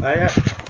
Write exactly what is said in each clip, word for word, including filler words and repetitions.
आया।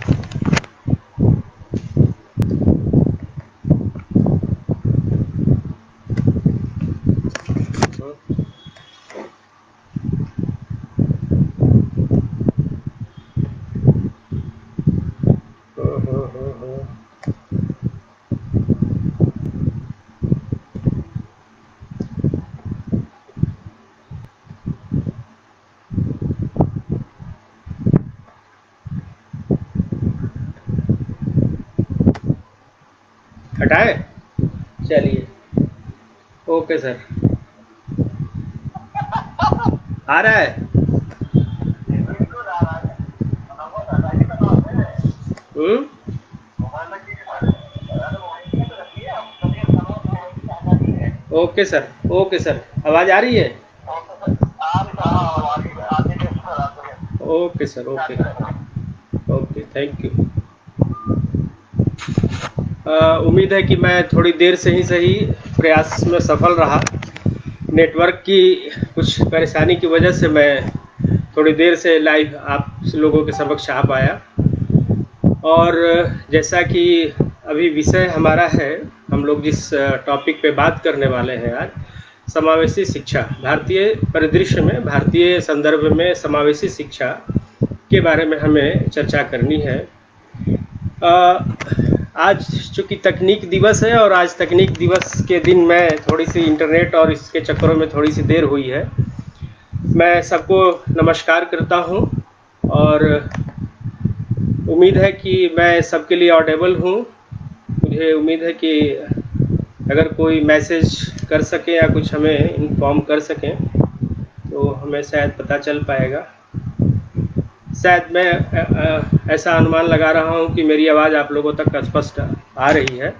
हटाए, चलिए ओके सर। आ रहा है। Hmm okay sir, okay sir, आवाज आ रही है। Okay sir, okay okay, thank you. उम्मीद है कि मैं थोड़ी देर से ही सही प्रयास में सफल रहा। नेटवर्क की कुछ परेशानी की वजह से मैं थोड़ी देर से लाइव आप लोगों के समक्ष आ पाया। और जैसा कि अभी विषय हमारा है, हम लोग जिस टॉपिक पे बात करने वाले हैं आज, समावेशी शिक्षा। भारतीय परिदृश्य में, भारतीय संदर्भ में समावेशी शिक्षा के बारे में हमें चर्चा करनी है। आज चूँकि तकनीक दिवस है और आज तकनीक दिवस के दिन मैं थोड़ी सी इंटरनेट और इसके चक्करों में थोड़ी सी देर हुई है। मैं सबको नमस्कार करता हूं और उम्मीद है कि मैं सबके लिए ऑडिबल हूं। मुझे उम्मीद है कि अगर कोई मैसेज कर सके या कुछ हमें इन्फॉर्म कर सकें तो हमें शायद पता चल पाएगा। शायद मैं ऐसा अनुमान लगा रहा हूं कि मेरी आवाज़ आप लोगों तक स्पष्ट आ रही है।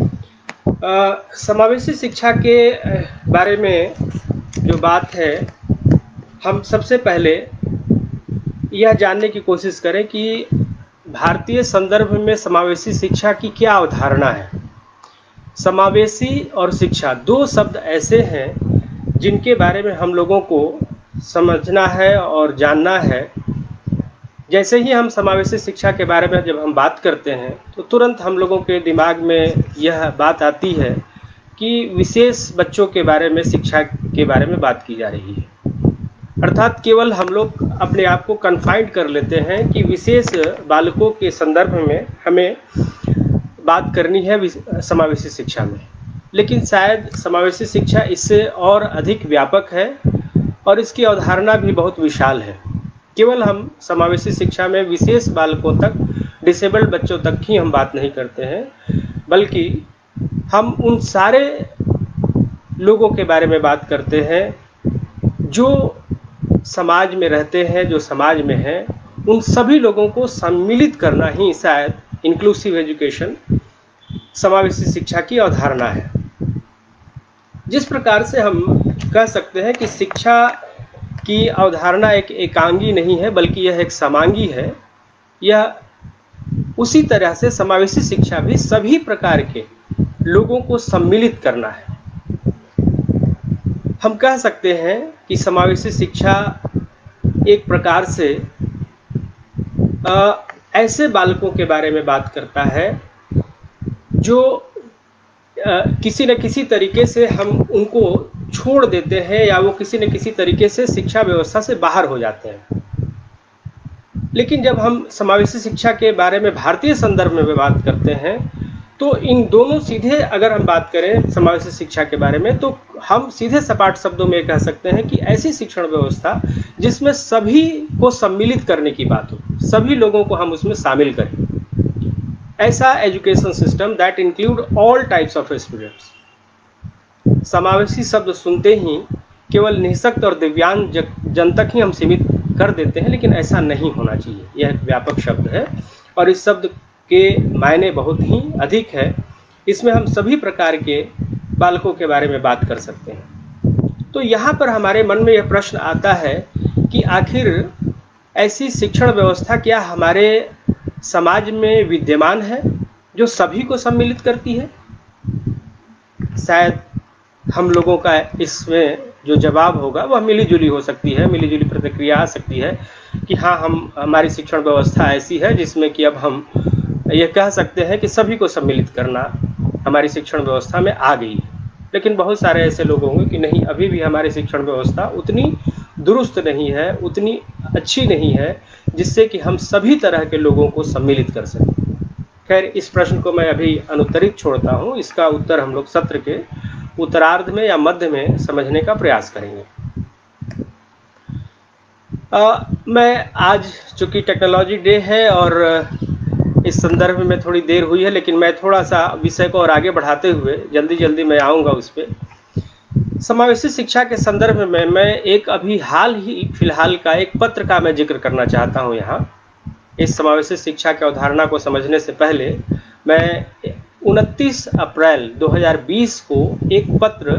समावेशी शिक्षा के बारे में जो बात है, हम सबसे पहले यह जानने की कोशिश करें कि भारतीय संदर्भ में समावेशी शिक्षा की क्या अवधारणा है। समावेशी और शिक्षा दो शब्द ऐसे हैं जिनके बारे में हम लोगों को समझना है और जानना है। जैसे ही हम समावेशी शिक्षा के बारे में जब हम बात करते हैं तो तुरंत हम लोगों के दिमाग में यह बात आती है कि विशेष बच्चों के बारे में शिक्षा के बारे में बात की जा रही है। अर्थात केवल हम लोग अपने आप को कन्फाइंड कर लेते हैं कि विशेष बालकों के संदर्भ में हमें बात करनी है समावेशी शिक्षा में। लेकिन शायद समावेशी शिक्षा इससे और अधिक व्यापक है और इसकी अवधारणा भी बहुत विशाल है। केवल हम समावेशी शिक्षा में विशेष बालकों तक, डिसेबल्ड बच्चों तक ही हम बात नहीं करते हैं, बल्कि हम उन सारे लोगों के बारे में बात करते हैं जो समाज में रहते हैं, जो समाज में हैं। उन सभी लोगों को सम्मिलित करना ही शायद इंक्लूसिव एजुकेशन, समावेशी शिक्षा की अवधारणा है। जिस प्रकार से हम कह सकते हैं कि शिक्षा की अवधारणा एक एकांगी नहीं है बल्कि यह एक समांगी है, यह उसी तरह से समावेशी शिक्षा भी सभी प्रकार के लोगों को सम्मिलित करना है। हम कह सकते हैं कि समावेशी शिक्षा एक प्रकार से आ, ऐसे बालकों के बारे में बात करता है जो आ, किसी न किसी तरीके से हम उनको छोड़ देते हैं या वो किसी न किसी तरीके से शिक्षा व्यवस्था से बाहर हो जाते हैं। लेकिन जब हम समावेशी शिक्षा के बारे में भारतीय संदर्भ में बात करते हैं तो इन दोनों सीधे, अगर हम बात करें समावेशी शिक्षा के बारे में, तो हम सीधे सपाट शब्दों में कह सकते हैं कि ऐसी शिक्षण व्यवस्था जिसमें सभी को सम्मिलित करने की बात हो, सभी लोगों को हम उसमें शामिल करें। ऐसा education system that include all types of students. समावेशी शब्द सुनते ही केवल निःशक्त और दिव्यांग जन तक ही हम सीमित कर देते हैं, लेकिन ऐसा नहीं होना चाहिए। यह एक व्यापक शब्द है और इस शब्द के मायने बहुत ही अधिक है। इसमें हम सभी प्रकार के बालकों के बारे में बात कर सकते हैं। तो यहाँ पर हमारे मन में यह प्रश्न आता है कि आखिर ऐसी शिक्षण व्यवस्था क्या हमारे समाज में विद्यमान है जो सभी को सम्मिलित करती है? शायद हम लोगों का इसमें जो जवाब होगा वह मिली जुली हो सकती है, मिली जुली प्रतिक्रिया आ सकती है कि हाँ, हम हमारी शिक्षण व्यवस्था ऐसी है जिसमें कि अब हम ये कह सकते हैं कि सभी को सम्मिलित करना हमारी शिक्षण व्यवस्था में आ गई है। लेकिन बहुत सारे ऐसे लोग होंगे कि नहीं, अभी भी हमारी शिक्षण व्यवस्था उतनी दुरुस्त नहीं है, उतनी अच्छी नहीं है जिससे कि हम सभी तरह के लोगों को सम्मिलित कर सकें। खैर, इस प्रश्न को मैं अभी अनुत्तरित छोड़ता हूँ। इसका उत्तर हम लोग सत्र के उत्तरार्ध में या मध्य में समझने का प्रयास करेंगे। आ, मैं आज चूंकि टेक्नोलॉजी डे है और इस संदर्भ में थोड़ी देर हुई है, लेकिन मैं थोड़ा सा विषय को और आगे बढ़ाते हुए जल्दी जल्दी मैं आऊँगा उस पर। समावेशी शिक्षा के संदर्भ में मैं एक अभी हाल ही फिलहाल का एक पत्र का मैं जिक्र करना चाहता हूँ यहाँ। इस समावेशी शिक्षा की अवधारणा को समझने से पहले मैं उनतीस अप्रैल दो हज़ार बीस को एक पत्र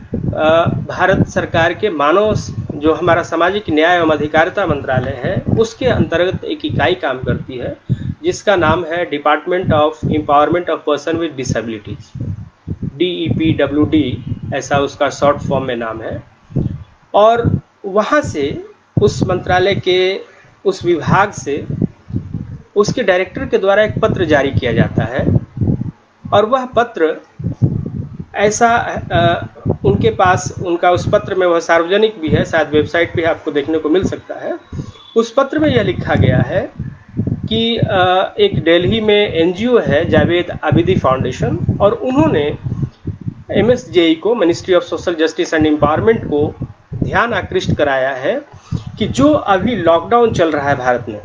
भारत सरकार के मानव जो हमारा सामाजिक न्याय एवं अधिकारिता मंत्रालय है उसके अंतर्गत एक इकाई काम करती है जिसका नाम है department of empowerment of person with disabilities, D E P W D, ऐसा उसका शॉर्ट फॉर्म में नाम है। और वहाँ से उस मंत्रालय के उस विभाग से उसके डायरेक्टर के द्वारा एक पत्र जारी किया जाता है और वह पत्र ऐसा आ, उनके पास उनका उस पत्र में वह सार्वजनिक भी है, शायद वेबसाइट पे आपको देखने को मिल सकता है। उस पत्र में यह लिखा गया है कि आ, एक दिल्ली में एन जी ओ है जावेद आबिदी फाउंडेशन, और उन्होंने एम एस जे ई को, ministry of social justice and empowerment को ध्यान आकृष्ट कराया है कि जो अभी लॉकडाउन चल रहा है भारत में,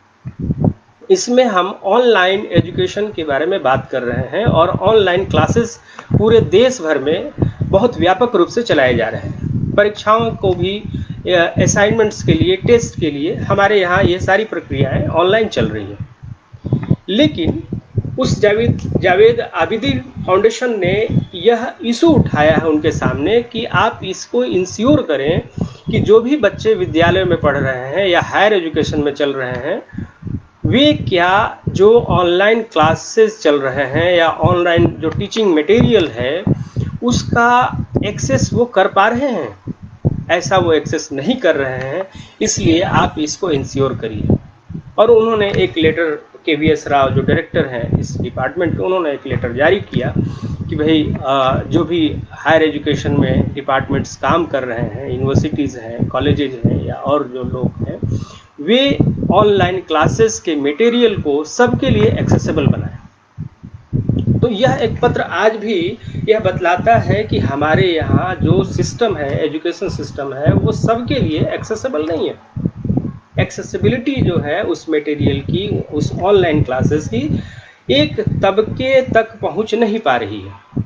इसमें हम ऑनलाइन एजुकेशन के बारे में बात कर रहे हैं और ऑनलाइन क्लासेस पूरे देश भर में बहुत व्यापक रूप से चलाए जा रहे हैं। परीक्षाओं को भी, असाइनमेंट्स के लिए, टेस्ट के लिए हमारे यहाँ ये सारी प्रक्रियाएं ऑनलाइन चल रही हैं। लेकिन उस जावेद जावेद आबिदी फाउंडेशन ने यह इशू उठाया है उनके सामने कि आप इसको इंश्योर करें कि जो भी बच्चे विद्यालय में पढ़ रहे हैं या हायर एजुकेशन में चल रहे हैं, वे क्या जो ऑनलाइन क्लासेस चल रहे हैं या ऑनलाइन जो टीचिंग मटेरियल है उसका एक्सेस वो कर पा रहे हैं। ऐसा वो एक्सेस नहीं कर रहे हैं, इसलिए आप इसको इंश्योर करिए। और उन्होंने एक लेटर, के वी एस राव जो डायरेक्टर हैं इस डिपार्टमेंट के, उन्होंने एक लेटर जारी किया कि भाई जो भी हायर एजुकेशन में डिपार्टमेंट्स काम कर रहे हैं, यूनिवर्सिटीज़ हैं, कॉलेजेज हैं या और जो लोग हैं, वे ऑनलाइन क्लासेस के मटेरियल को सबके लिए एक्सेसिबल बनाएं। तो यह एक पत्र आज भी यह बतलाता है कि हमारे यहाँ जो सिस्टम है, एजुकेशन सिस्टम है, वो सबके लिए एक्सेसिबल नहीं है। एक्सेसिबिलिटी जो है उस मटेरियल की, उस ऑनलाइन क्लासेस की, एक तबके तक पहुँच नहीं पा रही है।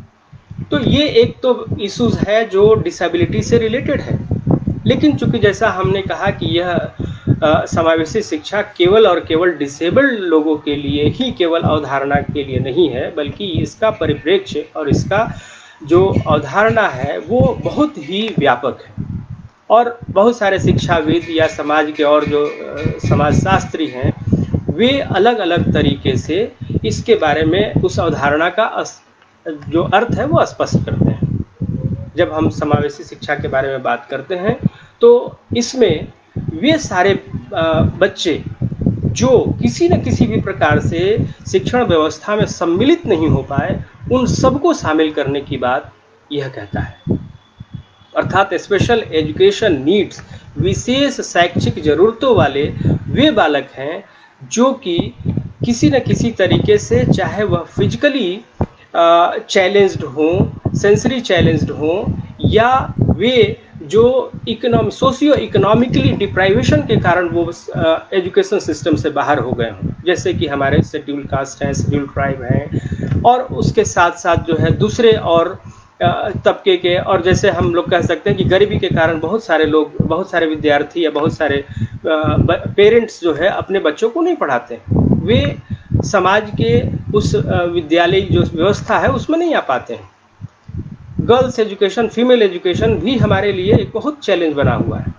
तो ये एक तो इश्यूज है जो डिसेबिलिटी से रिलेटेड है। लेकिन चूंकि जैसा हमने कहा कि यह समावेशी शिक्षा केवल और केवल डिसेबल्ड लोगों के लिए ही केवल अवधारणा के लिए नहीं है, बल्कि इसका परिप्रेक्ष्य और इसका जो अवधारणा है वो बहुत ही व्यापक है। और बहुत सारे शिक्षाविद या समाज के और जो समाजशास्त्री हैं, वे अलग अलग तरीके से इसके बारे में उस अवधारणा का जो अर्थ है वो स्पष्ट करते हैं। जब हम समावेशी शिक्षा के बारे में बात करते हैं तो इसमें वे सारे बच्चे जो किसी न किसी भी प्रकार से शिक्षण व्यवस्था में सम्मिलित नहीं हो पाए, उन सबको शामिल करने की बात यह कहता है। अर्थात स्पेशल एजुकेशन नीड्स, विशेष शैक्षिक जरूरतों वाले वे बालक हैं जो कि किसी न किसी तरीके से, चाहे वह फिजिकली चैलेंज्ड हों, सेंसरी चैलेंज्ड हों, या वे जो इकोनॉमी सोशियो इकोनॉमिकली डिप्राइवेशन के कारण वो एजुकेशन सिस्टम से बाहर हो गए हों, जैसे कि हमारे शेड्यूल कास्ट हैं, शेड्यूल ट्राइब हैं, और उसके साथ साथ जो है दूसरे और तबके के, और जैसे हम लोग कह सकते हैं कि गरीबी के कारण बहुत सारे लोग, बहुत सारे विद्यार्थी या बहुत सारे पेरेंट्स जो है अपने बच्चों को नहीं पढ़ाते, वे समाज के उस विद्यालय जो व्यवस्था है उसमें नहीं आ पाते हैं। गर्ल्स एजुकेशन, फीमेल एजुकेशन भी हमारे लिए एक बहुत चैलेंज बना हुआ है।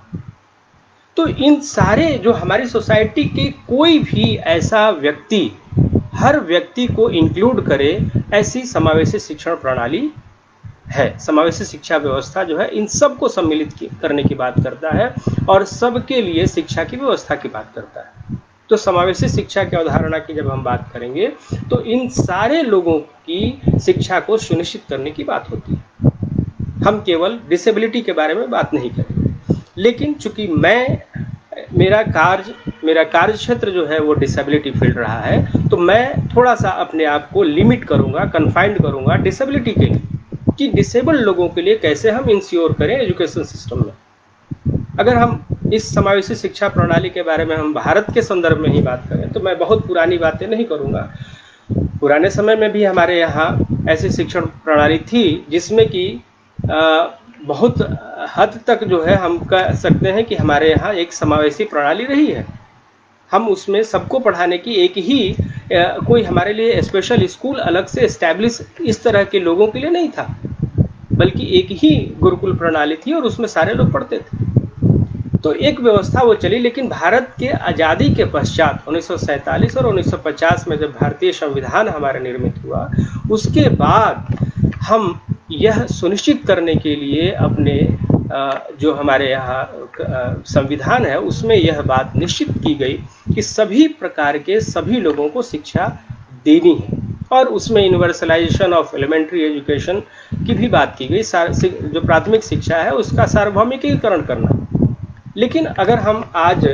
तो इन सारे जो हमारी सोसाइटी के कोई भी ऐसा व्यक्ति, हर व्यक्ति को इंक्लूड करे ऐसी समावेशी शिक्षण प्रणाली है। समावेशी शिक्षा व्यवस्था जो है इन सबको सम्मिलित करने की बात करता है और सबके लिए शिक्षा की व्यवस्था की बात करता है। तो समावेशी शिक्षा की अवधारणा की जब हम बात करेंगे तो इन सारे लोगों की शिक्षा को सुनिश्चित करने की बात होती है। हम केवल डिसेबिलिटी के बारे में बात नहीं करेंगे, लेकिन चूंकि मैं मेरा कार्य मेरा कार्य क्षेत्र जो है वो डिसेबिलिटी फील्ड रहा है, तो मैं थोड़ा सा अपने आप को लिमिट करूंगा, कन्फाइंड करूंगा डिसेबिलिटी के लिए, कि डिसेबल्ड लोगों के लिए कैसे हम इंश्योर करें एजुकेशन सिस्टम में। अगर हम इस समावेशी शिक्षा प्रणाली के बारे में हम भारत के संदर्भ में ही बात करें तो मैं बहुत पुरानी बातें नहीं करूंगा। पुराने समय में भी हमारे यहाँ ऐसी शिक्षण प्रणाली थी जिसमें कि बहुत हद तक जो है हम कह सकते हैं कि हमारे यहाँ एक समावेशी प्रणाली रही है। हम उसमें सबको पढ़ाने की एक ही कोई हमारे लिए स्पेशल स्कूल अलग से एस्टैब्लिश इस तरह के लोगों के लिए नहीं था, बल्कि एक ही गुरुकुल प्रणाली थी और उसमें सारे लोग पढ़ते थे। तो एक व्यवस्था वो चली, लेकिन भारत के आज़ादी के पश्चात उन्नीस सौ सैंतालीस और उन्नीस सौ पचास में जब भारतीय संविधान हमारा निर्मित हुआ, उसके बाद हम यह सुनिश्चित करने के लिए अपने जो हमारे यहाँ संविधान है उसमें यह बात निश्चित की गई कि सभी प्रकार के सभी लोगों को शिक्षा देनी है, और उसमें यूनिवर्सलाइजेशन ऑफ एलिमेंट्री एजुकेशन की भी बात की गई। जो प्राथमिक शिक्षा है उसका सार्वभौमिकीकरण करना। लेकिन अगर हम आज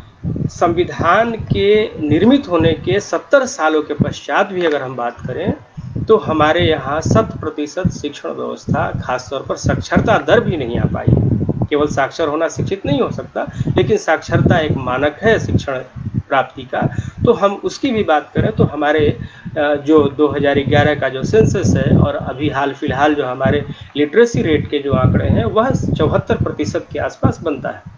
संविधान के निर्मित होने के सत्तर सालों के पश्चात भी अगर हम बात करें तो हमारे यहाँ शत प्रतिशत शिक्षण व्यवस्था, खासतौर पर साक्षरता दर भी नहीं आ पाई। केवल साक्षर होना शिक्षित नहीं हो सकता, लेकिन साक्षरता एक मानक है शिक्षण प्राप्ति का। तो हम उसकी भी बात करें तो हमारे जो दो हज़ार ग्यारह का जो सेंसस है और अभी हाल फिलहाल जो हमारे लिटरेसी रेट के जो आंकड़े हैं वह चौहत्तर प्रतिशत के आसपास बनता है।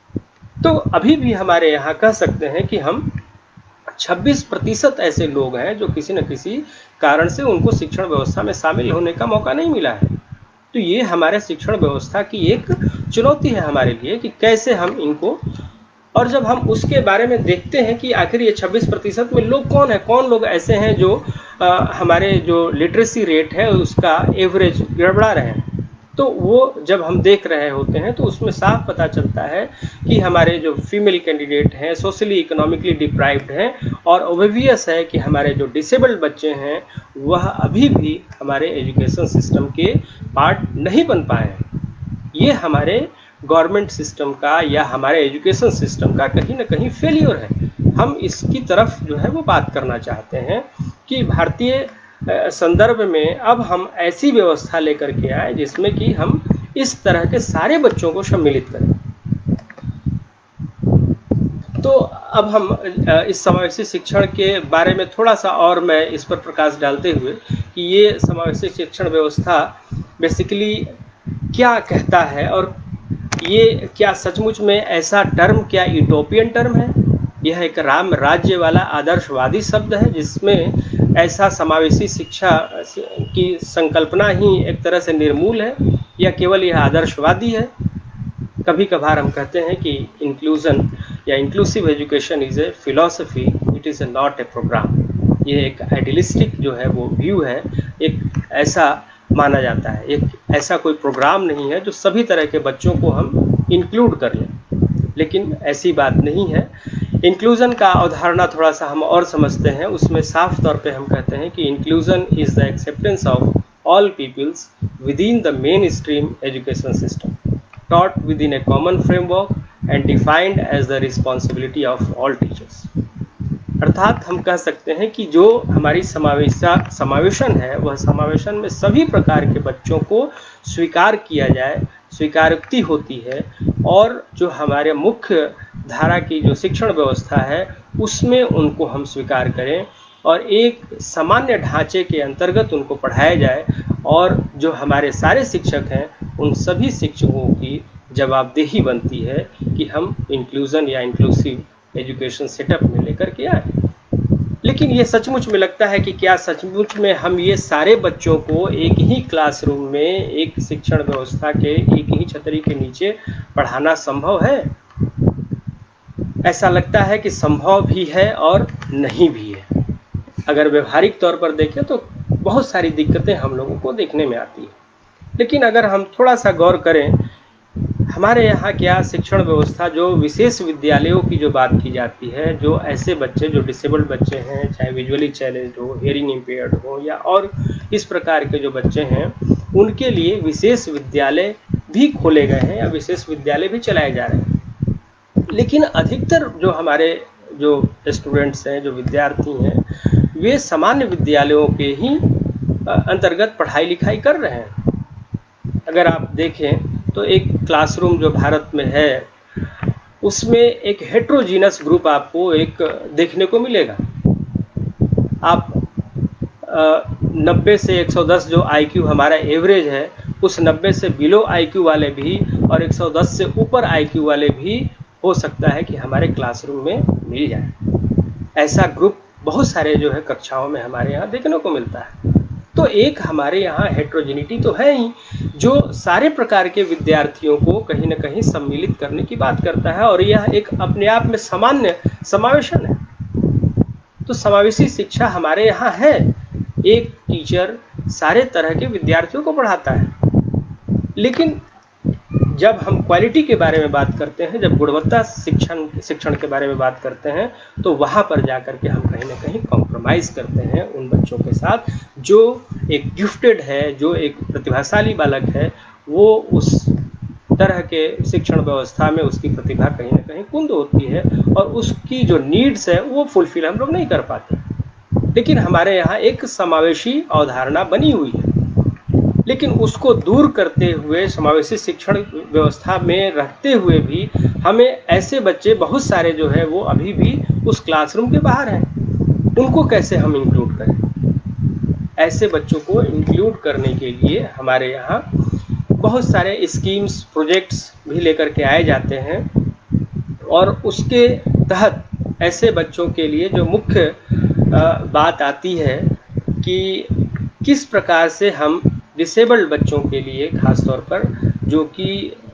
तो अभी भी हमारे यहाँ कह सकते हैं कि हम छब्बीस प्रतिशत ऐसे लोग हैं जो किसी न किसी कारण से उनको शिक्षण व्यवस्था में शामिल होने का मौका नहीं मिला है। तो ये हमारे शिक्षण व्यवस्था की एक चुनौती है हमारे लिए कि कैसे हम इनको, और जब हम उसके बारे में देखते हैं कि आखिर ये छब्बीस प्रतिशत में लोग कौन है, कौन लोग ऐसे हैं जो आ, हमारे जो लिटरेसी रेट है उसका एवरेज गड़बड़ा रहे हैं, तो वो जब हम देख रहे होते हैं तो उसमें साफ पता चलता है कि हमारे जो फीमेल कैंडिडेट हैं सोशली इकोनॉमिकली डिप्राइव्ड हैं, और ऑब्वियस है कि हमारे जो डिसेबल्ड बच्चे हैं वह अभी भी हमारे एजुकेशन सिस्टम के पार्ट नहीं बन पाए हैं। ये हमारे गवर्नमेंट सिस्टम का या हमारे एजुकेशन सिस्टम का कहीं ना कहीं फेलियर है। हम इसकी तरफ जो है वो बात करना चाहते हैं कि भारतीय संदर्भ में अब हम ऐसी व्यवस्था लेकर के आए जिसमें कि हम इस तरह के सारे बच्चों को सम्मिलित करें। तो अब हम इस समावेशी शिक्षण के बारे में थोड़ा सा और मैं इस पर प्रकाश डालते हुए कि ये समावेशी शिक्षण व्यवस्था बेसिकली क्या कहता है, और ये क्या सचमुच में ऐसा टर्म क्या यूटोपियन टर्म है, यह एक राम राज्य वाला आदर्शवादी शब्द है जिसमें ऐसा समावेशी शिक्षा की संकल्पना ही एक तरह से निर्मूल है, या केवल यह आदर्शवादी है। कभी कभार हम कहते हैं कि इंक्लूजन या inclusive education is a philosophy, it is not a programme. ये एक आइडियलिस्टिक जो है वो व्यू है, एक ऐसा माना जाता है, एक ऐसा कोई प्रोग्राम नहीं है जो सभी तरह के बच्चों को हम इंक्लूड कर लें, लेकिन ऐसी बात नहीं है। इंक्लूजन का अवधारणा थोड़ा सा हम और समझते हैं, उसमें साफ तौर पे हम कहते हैं कि inclusion is the acceptance of all peoples within the mainstream education system taught within a common framework and defined as the responsibility of all teachers। अर्थात हम कह सकते हैं कि जो हमारी समावेशा समावेशन है वह समावेशन में सभी प्रकार के बच्चों को स्वीकार किया जाए, स्वीकारोक्ति होती है, और जो हमारे मुख्य धारा की जो शिक्षण व्यवस्था है उसमें उनको हम स्वीकार करें और एक सामान्य ढांचे के अंतर्गत उनको पढ़ाया जाए, और जो हमारे सारे शिक्षक हैं उन सभी शिक्षकों की जवाबदेही बनती है कि हम इंक्लूजन या इंक्लूसिव एजुकेशन सेटअप में लेकर के आए। लेकिन ये सचमुच में लगता है कि क्या सचमुच में हम ये सारे बच्चों को एक ही क्लासरूम में एक शिक्षण व्यवस्था के एक ही छतरी के नीचे पढ़ाना संभव है? ऐसा लगता है कि संभव भी है और नहीं भी है। अगर व्यवहारिक तौर पर देखें तो बहुत सारी दिक्कतें हम लोगों को देखने में आती हैं। लेकिन अगर हम थोड़ा सा गौर करें, हमारे यहाँ क्या शिक्षण व्यवस्था, जो विशेष विद्यालयों की जो बात की जाती है, जो ऐसे बच्चे जो डिसेबल्ड बच्चे हैं, चाहे विजुअली चैलेंज्ड हो, हियरिंग इम्पेयर्ड हो, या और इस प्रकार के जो बच्चे हैं, उनके लिए विशेष विद्यालय भी खोले गए हैं या विशेष विद्यालय भी चलाए जा रहे हैं। लेकिन अधिकतर जो हमारे जो स्टूडेंट्स हैं, जो विद्यार्थी हैं, वे सामान्य विद्यालयों के ही अंतर्गत पढ़ाई लिखाई कर रहे हैं। अगर आप देखें तो एक क्लासरूम जो भारत में है, उसमें एक हेट्रोजीनस ग्रुप आपको एक देखने को मिलेगा। आप नब्बे से एक सौ दस जो आईक्यू हमारा एवरेज है, उस नब्बे से बिलो आईक्यू वाले भी और एक सौ दस से ऊपर आईक्यू वाले भी हो सकता है कि हमारे क्लासरूम में मिल जाए। ऐसा ग्रुप बहुत सारे जो है कक्षाओं में हमारे यहाँ देखने को मिलता है। तो एक हमारे यहाँ हेट्रोजेनिटी तो है ही, जो सारे प्रकार के विद्यार्थियों को कहीं ना कहीं सम्मिलित करने की बात करता है, और यह एक अपने आप में सामान्य समावेशन है। तो समावेशी शिक्षा हमारे यहाँ है। एक टीचर सारे तरह के विद्यार्थियों को पढ़ाता है। लेकिन जब हम क्वालिटी के बारे में बात करते हैं, जब गुणवत्ता शिक्षण शिक्षण के बारे में बात करते हैं, तो वहाँ पर जाकर के हम कहीं ना कहीं कॉम्प्रोमाइज़ करते हैं उन बच्चों के साथ जो एक गिफ्टेड है, जो एक प्रतिभाशाली बालक है। वो उस तरह के शिक्षण व्यवस्था में उसकी प्रतिभा कहीं ना कहीं कुंद होती है और उसकी जो नीड्स है वो फुलफिल हम लोग नहीं कर पाते। लेकिन हमारे यहाँ एक समावेशी अवधारणा बनी हुई है, लेकिन उसको दूर करते हुए, समावेशी शिक्षण व्यवस्था में रखते हुए भी हमें ऐसे बच्चे बहुत सारे जो है वो अभी भी उस क्लासरूम के बाहर हैं। उनको कैसे हम इंक्लूड करें? ऐसे बच्चों को इंक्लूड करने के लिए हमारे यहाँ बहुत सारे स्कीम्स, प्रोजेक्ट्स भी लेकर के आए जाते हैं, और उसके तहत ऐसे बच्चों के लिए जो मुख्य बात आती है कि किस प्रकार से हम डिसेबल्ड बच्चों के लिए खास तौर पर, जो कि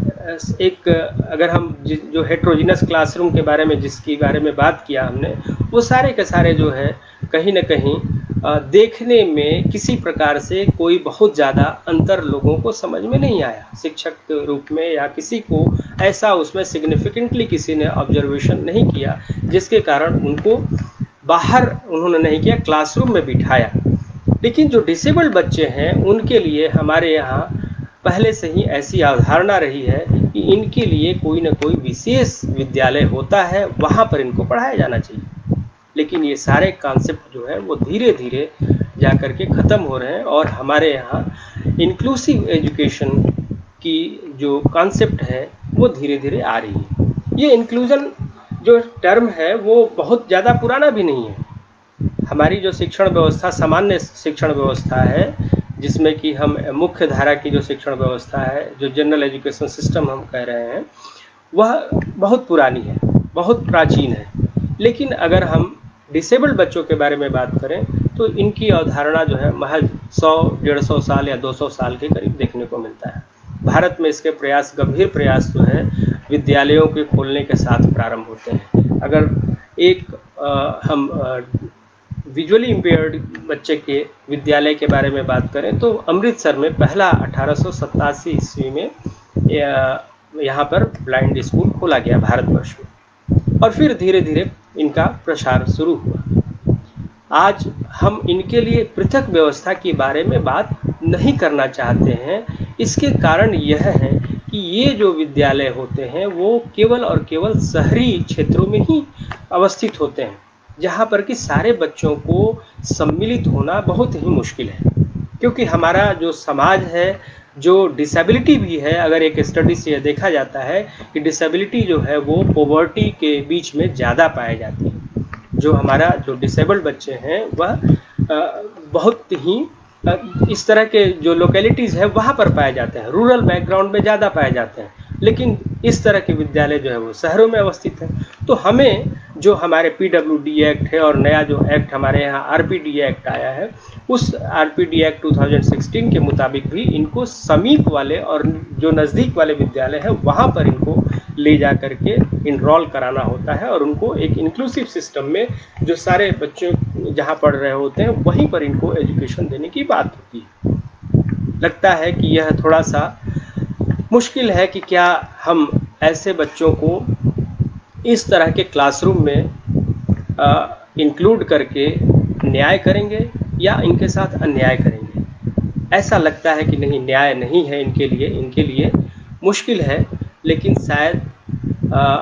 एक, अगर हम जो हेट्रोजीनस क्लासरूम के बारे में जिसकी बारे में बात किया हमने, वो सारे के सारे जो है कहीं ना कहीं देखने में किसी प्रकार से कोई बहुत ज़्यादा अंतर लोगों को समझ में नहीं आया शिक्षक के रूप में, या किसी को ऐसा उसमें सिग्निफिकेंटली किसी ने ऑब्जर्वेशन नहीं किया, जिसके कारण उनको बाहर उन्होंने नहीं किया, क्लासरूम में बिठाया। लेकिन जो डिसेबल्ड बच्चे हैं उनके लिए हमारे यहाँ पहले से ही ऐसी अवधारणा रही है कि इनके लिए कोई ना कोई विशेष विद्यालय होता है, वहाँ पर इनको पढ़ाया जाना चाहिए। लेकिन ये सारे कॉन्सेप्ट जो है वो धीरे धीरे जा कर के ख़त्म हो रहे हैं, और हमारे यहाँ इंक्लूसिव एजुकेशन की जो कॉन्सेप्ट है वो धीरे धीरे आ रही है। ये इंक्लूजन जो टर्म है वो बहुत ज़्यादा पुराना भी नहीं है। हमारी जो शिक्षण व्यवस्था, सामान्य शिक्षण व्यवस्था है, जिसमें कि हम मुख्य धारा की जो शिक्षण व्यवस्था है, जो जनरल एजुकेशन सिस्टम हम कह रहे हैं, वह बहुत पुरानी है, बहुत प्राचीन है। लेकिन अगर हम डिसेबल्ड बच्चों के बारे में बात करें तो इनकी अवधारणा जो है महज सौ डेढ़ सौ साल या दो सौ साल के करीब देखने को मिलता है। भारत में इसके प्रयास, गंभीर प्रयास जो है विद्यालयों के खोलने के साथ प्रारंभ होते हैं। अगर एक आ, हम आ, विजुअली इम्पेयर्ड बच्चे के विद्यालय के बारे में बात करें तो अमृतसर में पहला अठारह सौ सतासी ईस्वी में यहाँ पर ब्लाइंड स्कूल खोला गया भारतवर्ष में, और फिर धीरे धीरे इनका प्रसार शुरू हुआ। आज हम इनके लिए पृथक व्यवस्था के बारे में बात नहीं करना चाहते हैं। इसके कारण यह है कि ये जो विद्यालय होते हैं वो केवल और केवल शहरी क्षेत्रों में ही अवस्थित होते हैं, जहाँ पर कि सारे बच्चों को सम्मिलित होना बहुत ही मुश्किल है। क्योंकि हमारा जो समाज है, जो डिसेबिलिटी भी है, अगर एक स्टडी से यह देखा जाता है कि डिसेबिलिटी जो है वो पॉवर्टी के बीच में ज़्यादा पाई जाती है। जो हमारा जो डिसेबल्ड बच्चे हैं वह बहुत ही इस तरह के जो लोकेलिटीज़ है वहाँ पर पाए जाते हैं, रूरल बैकग्राउंड में ज़्यादा पाए जाते हैं। लेकिन इस तरह के विद्यालय जो है वो शहरों में अवस्थित है। तो हमें जो हमारे पी डब्ल्यू डी एक्ट है और नया जो एक्ट हमारे यहाँ आर पी डी एक्ट आया है, उस आर पी डी एक्ट दो हज़ार सोलह के मुताबिक भी इनको समीप वाले और जो नज़दीक वाले विद्यालय हैं वहाँ पर इनको ले जा करके इनरोल कराना होता है, और उनको एक इंक्लूसिव सिस्टम में जो सारे बच्चे जहाँ पढ़ रहे होते हैं वहीं पर इनको एजुकेशन देने की बात होती है। लगता है कि यह थोड़ा सा मुश्किल है कि क्या हम ऐसे बच्चों को इस तरह के क्लासरूम में इंक्लूड करके न्याय करेंगे या इनके साथ अन्याय करेंगे। ऐसा लगता है कि नहीं, न्याय नहीं है इनके लिए, इनके लिए मुश्किल है, लेकिन शायद आ,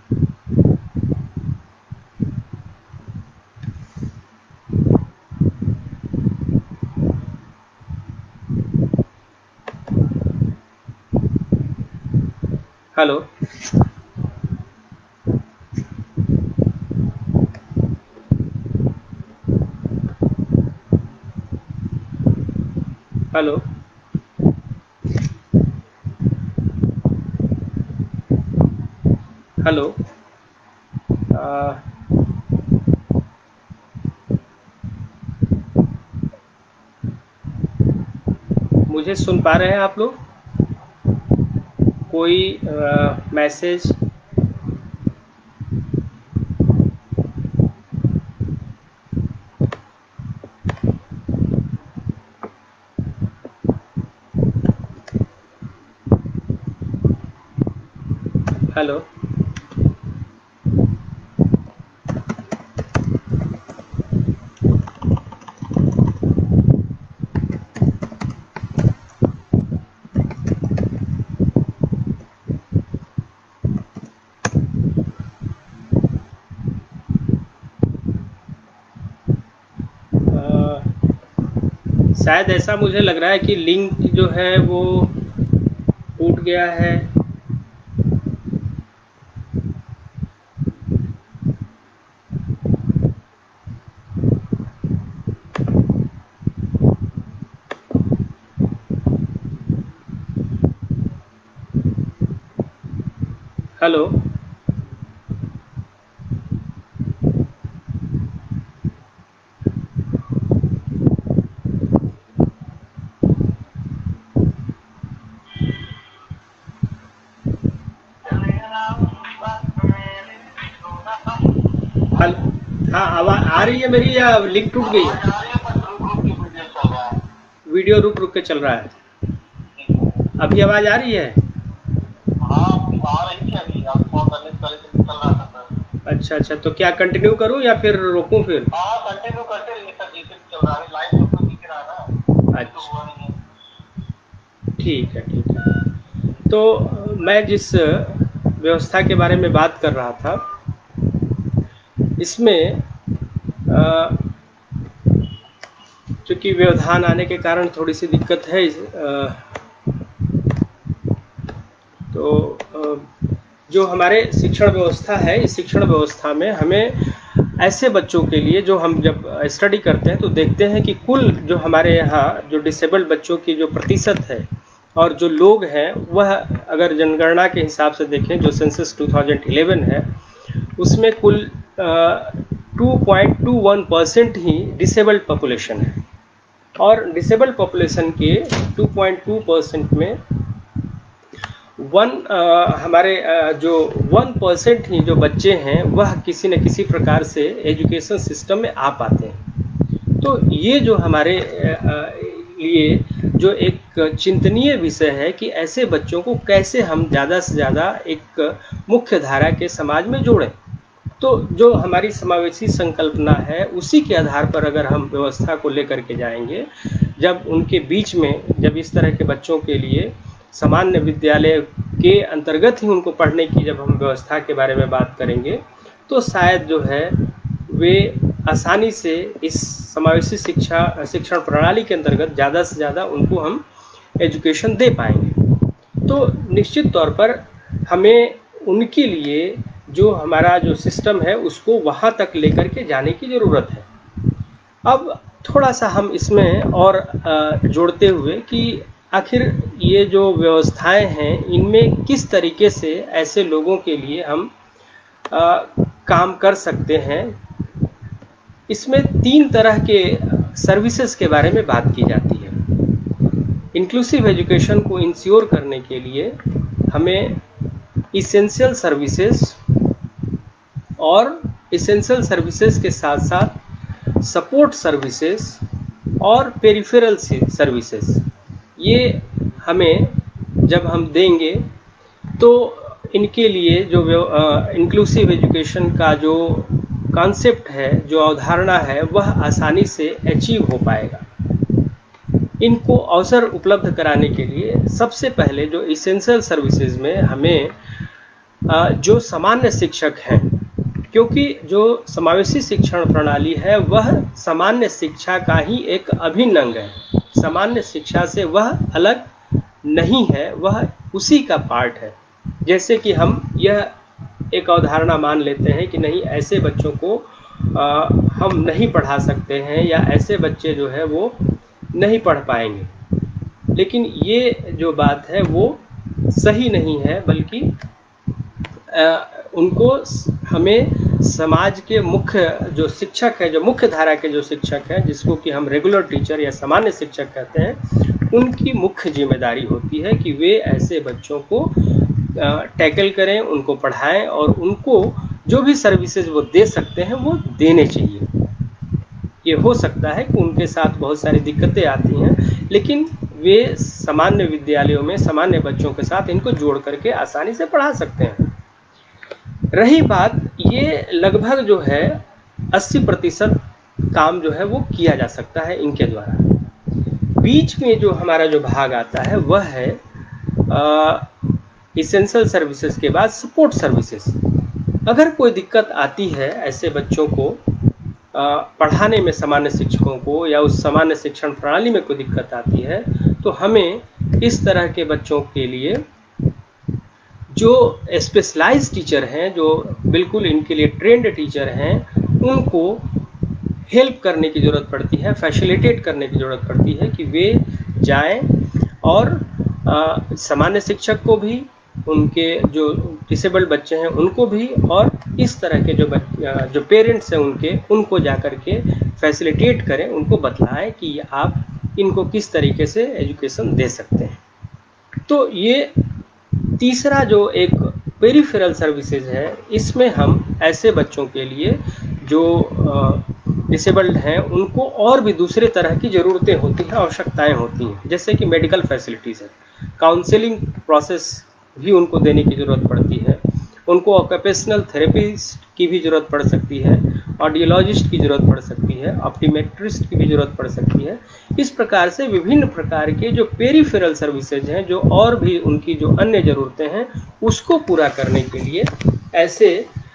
हेलो हेलो हेलो आ, मुझे सुन पा रहे हैं आप लोग? कोई मैसेज? हेलो शायद ऐसा मुझे लग रहा है कि लिंक जो है वो टूट गया है। हेलो हेलो हाँ, आवाज आ रही है मेरी या लिंक टूट गई है? वीडियो रुक रुक के चल रहा है। अभी आवाज आ रही है? अच्छा अच्छा, तो क्या कंटिन्यू करूं या फिर रोकूं? फिर कंटिन्यू करते रहिए सर, जैसे चल रहा है लाइव तो दिख रहा है ना। अच्छा ठीक है ठीक है। तो मैं जिस व्यवस्था के बारे में बात कर रहा था, इसमें चूँकि व्यवधान आने के कारण थोड़ी सी दिक्कत है, तो जो हमारे शिक्षण व्यवस्था है, इस शिक्षण व्यवस्था में हमें ऐसे बच्चों के लिए, जो हम जब स्टडी करते हैं तो देखते हैं कि कुल जो हमारे यहाँ जो डिसेबल्ड बच्चों की जो प्रतिशत है और जो लोग हैं, वह अगर जनगणना के हिसाब से देखें जो सेंसस दो हज़ार ग्यारह है, उसमें कुल two point two one percent ही डिसेबल्ड पॉपुलेशन है। और डिसेबल्ड पॉपुलेशन के टू पॉइंट टू परसेंट में वन आ, हमारे आ, जो वन परसेंट ही जो बच्चे हैं वह किसी न किसी प्रकार से एजुकेशन सिस्टम में आ पाते हैं। तो ये जो हमारे लिए जो एक चिंतनीय विषय है कि ऐसे बच्चों को कैसे हम ज़्यादा से ज़्यादा एक मुख्य धारा के समाज में जोड़ें। तो जो हमारी समावेशी संकल्पना है, उसी के आधार पर अगर हम व्यवस्था को लेकर के जाएंगे, जब उनके बीच में जब इस तरह के बच्चों के लिए सामान्य विद्यालय के अंतर्गत ही उनको पढ़ने की जब हम व्यवस्था के बारे में बात करेंगे, तो शायद जो है वे आसानी से इस समावेशी शिक्षा शिक्षण प्रणाली के अंतर्गत ज़्यादा से ज़्यादा उनको हम एजुकेशन दे पाएंगे। तो निश्चित तौर पर हमें उनके लिए जो हमारा जो सिस्टम है उसको वहाँ तक लेकर के जाने की ज़रूरत है। अब थोड़ा सा हम इसमें और जोड़ते हुए कि आखिर ये जो व्यवस्थाएं हैं, इनमें किस तरीके से ऐसे लोगों के लिए हम आ, काम कर सकते हैं। इसमें तीन तरह के सर्विसेज के बारे में बात की जाती है। इंक्लूसिव एजुकेशन को इंश्योर करने के लिए हमें इसेंशियल सर्विसेज और इसेंशियल सर्विसेज के साथ साथ सपोर्ट सर्विसेज और पेरिफेरल सर्विसेज, ये हमें जब हम देंगे तो इनके लिए जो इंक्लूसिव एजुकेशन का जो कॉन्सेप्ट है, जो अवधारणा है, वह आसानी से अचीव हो पाएगा। इनको अवसर उपलब्ध कराने के लिए सबसे पहले जो इसेंशियल सर्विसेज में हमें जो सामान्य शिक्षक हैं, क्योंकि जो समावेशी शिक्षण प्रणाली है वह सामान्य शिक्षा का ही एक अभिन्न अंग है। सामान्य शिक्षा से वह अलग नहीं है, वह उसी का पार्ट है। जैसे कि हम यह एक अवधारणा मान लेते हैं कि नहीं, ऐसे बच्चों को आ, हम नहीं पढ़ा सकते हैं या ऐसे बच्चे जो है वो नहीं पढ़ पाएंगे, लेकिन ये जो बात है वो सही नहीं है, बल्कि आ, उनको हमें समाज के मुख्य जो शिक्षक है, जो मुख्य धारा के जो शिक्षक हैं, जिसको कि हम रेगुलर टीचर या सामान्य शिक्षक कहते हैं, उनकी मुख्य जिम्मेदारी होती है कि वे ऐसे बच्चों को टैकल करें, उनको पढ़ाएं और उनको जो भी सर्विसेज वो दे सकते हैं वो देने चाहिए। ये हो सकता है कि उनके साथ बहुत सारी दिक्कतें आती हैं, लेकिन वे सामान्य विद्यालयों में सामान्य बच्चों के साथ इनको जोड़ करके आसानी से पढ़ा सकते हैं। रही बात, ये लगभग जो है अस्सी प्रतिशत काम जो है वो किया जा सकता है इनके द्वारा। बीच में जो हमारा जो भाग आता है वह है इसेंशियल सर्विसेज के बाद सपोर्ट सर्विसेज। अगर कोई दिक्कत आती है ऐसे बच्चों को आ, पढ़ाने में, सामान्य शिक्षकों को या उस सामान्य शिक्षण प्रणाली में कोई दिक्कत आती है, तो हमें इस तरह के बच्चों के लिए जो स्पेशलाइज्ड टीचर हैं, जो बिल्कुल इनके लिए ट्रेंड टीचर हैं, उनको हेल्प करने की ज़रूरत पड़ती है, फैसिलिटेट करने की ज़रूरत पड़ती है कि वे जाएं और सामान्य शिक्षक को भी, उनके जो डिसेबल्ड बच्चे हैं उनको भी, और इस तरह के जो जो पेरेंट्स हैं उनके, उनको जाकर के फैसिलिटेट करें, उनको बतलाएं कि आप इनको किस तरीके से एजुकेशन दे सकते हैं। तो ये तीसरा जो एक पेरिफेरल सर्विसेज है, इसमें हम ऐसे बच्चों के लिए जो डिसेबल्ड हैं उनको और भी दूसरे तरह की ज़रूरतें होती हैं, आवश्यकताएं होती हैं, जैसे कि मेडिकल फैसिलिटीज़ है, काउंसलिंग प्रोसेस भी उनको देने की ज़रूरत पड़ती है, उनको ऑक्यूपेशनल थेरेपिस्ट की भी ज़रूरत पड़ सकती है, ऑडियोलॉजिस्ट की ज़रूरत पड़ सकती है, ऑप्टीमेट्रिस्ट की भी ज़रूरत पड़ सकती है। इस प्रकार से विभिन्न प्रकार के जो पेरिफेरल सर्विसेज हैं, जो और भी उनकी जो अन्य ज़रूरतें हैं, उसको पूरा करने के लिए ऐसे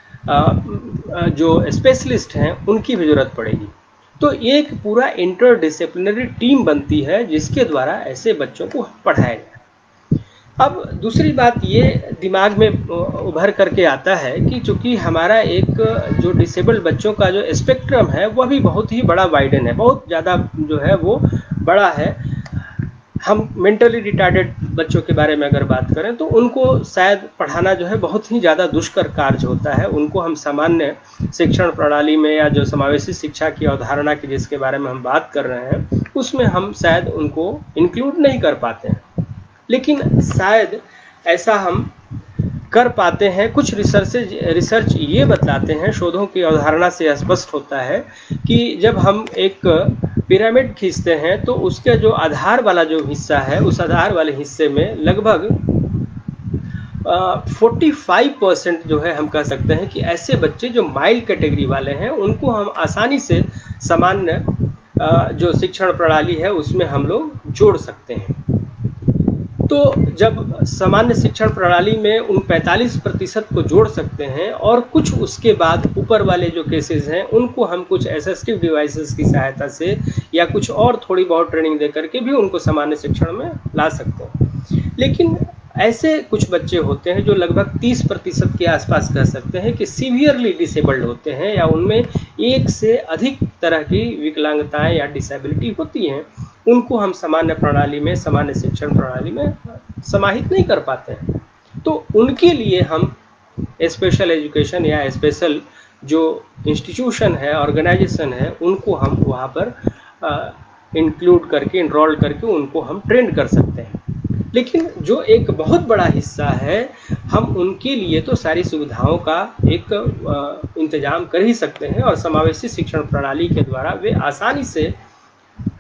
जो स्पेशलिस्ट हैं उनकी भी ज़रूरत पड़ेगी। तो एक पूरा इंटरडिसिप्लिनरी टीम बनती है जिसके द्वारा ऐसे बच्चों को पढ़ाया जाए। अब दूसरी बात ये दिमाग में उभर करके आता है कि चूंकि हमारा एक जो डिसेबल्ड बच्चों का जो स्पेक्ट्रम है वह भी बहुत ही बड़ा वाइडन है, बहुत ज़्यादा जो है वो बड़ा है। हम मेंटली रिटार्डेड बच्चों के बारे में अगर बात करें तो उनको शायद पढ़ाना जो है बहुत ही ज़्यादा दुष्कर कार्य होता है। उनको हम सामान्य शिक्षण प्रणाली में या जो समावेशी शिक्षा की अवधारणा की जिसके बारे में हम बात कर रहे हैं उसमें हम शायद उनको इंक्लूड नहीं कर पाते हैं, लेकिन शायद ऐसा हम कर पाते हैं। कुछ रिसर्च रिसर्च ये बतलाते हैं, शोधों की अवधारणा से स्पष्ट होता है कि जब हम एक पिरामिड खींचते हैं तो उसके जो आधार वाला जो हिस्सा है, उस आधार वाले हिस्से में लगभग पैंतालीस परसेंट जो है हम कह सकते हैं कि ऐसे बच्चे जो माइल्ड कैटेगरी वाले हैं उनको हम आसानी से सामान्य जो शिक्षण प्रणाली है उसमें हम लोग जोड़ सकते हैं। तो जब सामान्य शिक्षण प्रणाली में उन पैंतालीस प्रतिशत को जोड़ सकते हैं और कुछ उसके बाद ऊपर वाले जो केसेस हैं उनको हम कुछ असिस्टिव डिवाइसेस की सहायता से या कुछ और थोड़ी बहुत ट्रेनिंग दे करके भी उनको सामान्य शिक्षण में ला सकते हैं। लेकिन ऐसे कुछ बच्चे होते हैं जो लगभग तीस प्रतिशत के आसपास कह सकते हैं कि सीवियरली डिसेबल्ड होते हैं या उनमें एक से अधिक तरह की विकलांगताएं या डिसेबिलिटी होती हैं। उनको हम सामान्य प्रणाली में, सामान्य शिक्षण प्रणाली में समाहित नहीं कर पाते हैं। तो उनके लिए हम स्पेशल एजुकेशन या स्पेशल जो इंस्टीट्यूशन है, ऑर्गेनाइजेशन है, उनको हम वहाँ पर इंक्लूड करके, इनरोल करके उनको हम ट्रेन कर सकते हैं। लेकिन जो एक बहुत बड़ा हिस्सा है, हम उनके लिए तो सारी सुविधाओं का एक इंतजाम कर ही सकते हैं और समावेशी शिक्षण प्रणाली के द्वारा वे आसानी से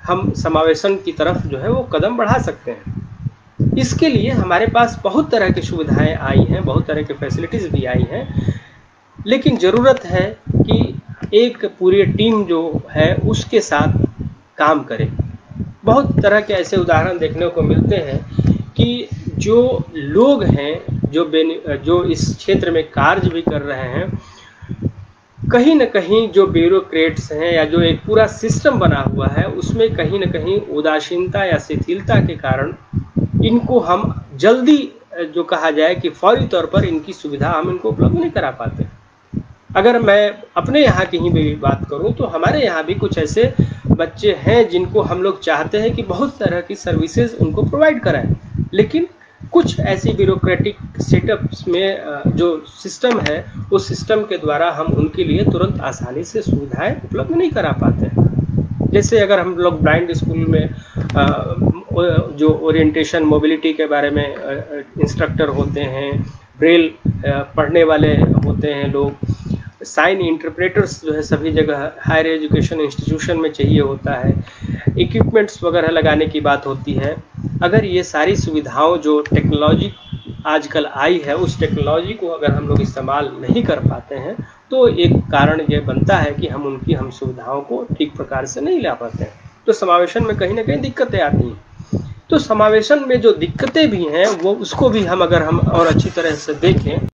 हम समावेशन की तरफ जो है वो कदम बढ़ा सकते हैं। इसके लिए हमारे पास बहुत तरह की सुविधाएं आई हैं, बहुत तरह की फैसिलिटीज़ भी आई हैं, लेकिन ज़रूरत है कि एक पूरी टीम जो है उसके साथ काम करे। बहुत तरह के ऐसे उदाहरण देखने को मिलते हैं कि जो लोग हैं, जो जो इस क्षेत्र में कार्य भी कर रहे हैं, कहीं न कहीं जो ब्यूरोक्रेट्स हैं या जो एक पूरा सिस्टम बना हुआ है उसमें कहीं न कहीं उदासीनता या शिथिलता के कारण इनको हम जल्दी, जो कहा जाए कि फौरी तौर पर इनकी सुविधा हम इनको उपलब्ध नहीं करा पाते। अगर मैं अपने यहाँ की ही भी बात करूँ तो हमारे यहाँ भी कुछ ऐसे बच्चे हैं जिनको हम लोग चाहते हैं कि बहुत तरह की सर्विसेज उनको प्रोवाइड कराएं, लेकिन कुछ ऐसी ब्यूरोक्रेटिक सेटअप्स में जो सिस्टम है उस सिस्टम के द्वारा हम उनके लिए तुरंत आसानी से सुविधाएं उपलब्ध नहीं करा पाते। जैसे अगर हम लोग ब्लाइंड स्कूल में जो ओरिएंटेशन मोबिलिटी के बारे में इंस्ट्रक्टर होते हैं, ब्रेल पढ़ने वाले होते हैं लोग, साइन इंटरप्रेटर्स जो है सभी जगह हायर एजुकेशन इंस्टीट्यूशन में चाहिए होता है, इक्विपमेंट्स वगैरह लगाने की बात होती है। अगर ये सारी सुविधाओं जो टेक्नोलॉजी आजकल आई है उस टेक्नोलॉजी को अगर हम लोग इस्तेमाल नहीं कर पाते हैं तो एक कारण ये बनता है कि हम उनकी हम सुविधाओं को ठीक प्रकार से नहीं ला पाते हैं, तो समावेशन में कहीं ना कहीं दिक्कतें आती हैं। तो समावेशन में जो दिक्कतें भी हैं वो उसको भी हम अगर हम और अच्छी तरह से देखें